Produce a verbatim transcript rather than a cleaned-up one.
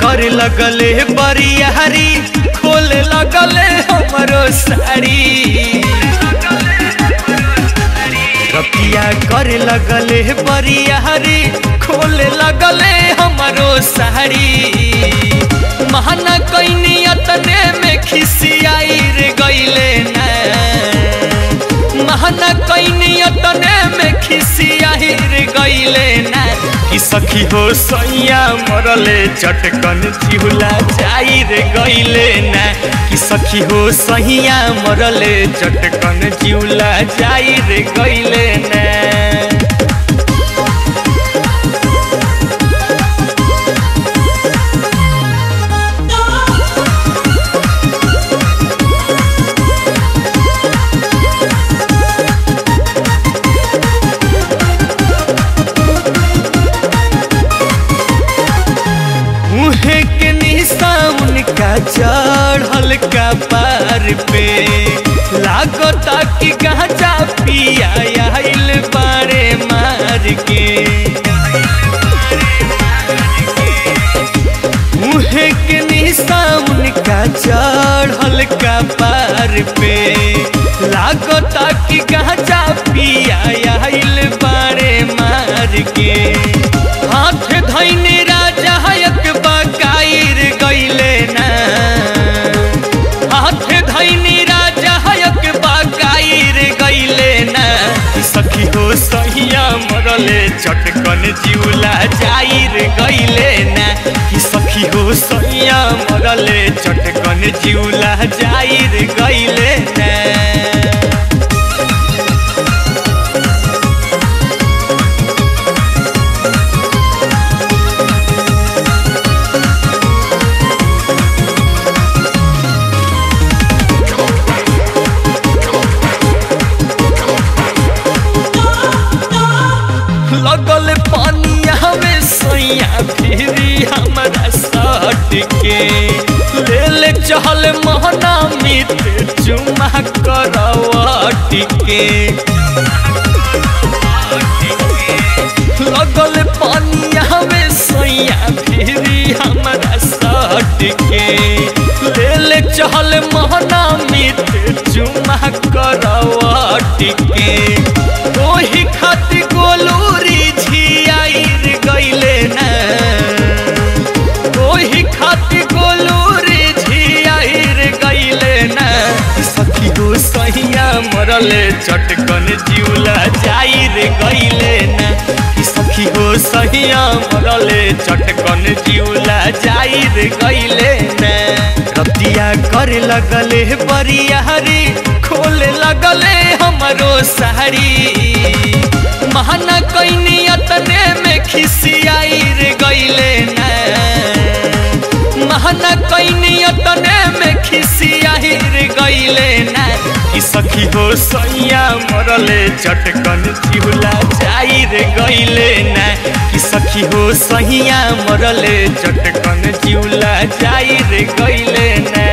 कर लगले बरियारी खोले लगले हमरो साड़ी रतिया कर लगले बरियारी खोले लगले हमरो साड़ी महना कैनी अतने में खिसियाई रे गईले ना महना कैनी अतने में खिसियाई रे गईले ना कि सखी हो सैया मरले चटकन चिहुला जाई रे गईले ना कि सखी हो सैया मरले चटकन चिहुला जाई रे गईले ना चढ़ल का पार पे लागता कि गांजा पिया आइल बारे मार के मुहे के निशा उनका चढ़ल का पार पे लागता कि गांजा पिया आइल बारे मार के हाथ धैने राजा हयक बकाइर गईले ना हाथ धैनी राजा हयक बकाइर गईले ना सखी हो सहिया मरले चटकन जिउला जाइर गईले ना कि सखी हो सहिया मरले चटकन जिउला जाइर गईले ना लगल पानिया में सैया फिरी हमारा सट के ले ले चहल मोहना मित चुमा करवट के लगल पानिया में सैया फिरी हमारा सट के ले ले चहल मोहना मित चुमा करवट के ओही खातिर गोलूरी झियाइर गईले ना ओही खातिर गोलूरी झियाइर गईले ना सखी हो सहिया मरले चटकन जिउला जाइर गईले ना सखी हो सहिया मरले चटकन जिउला जाइर गईले ना रतिया कर लगले बरियारी खोले लगले हमरो साड़ी महना कैनी अतने में खिसियाई रे गईले ना महना कैनी अतने में खिसियाई रे गईले ना कि सखी हो सैया मरले चटकन चिहुला जाई रे गईले ना कि सखी हो सैया मरले चटकन चिहुला जाई रे गईले ना।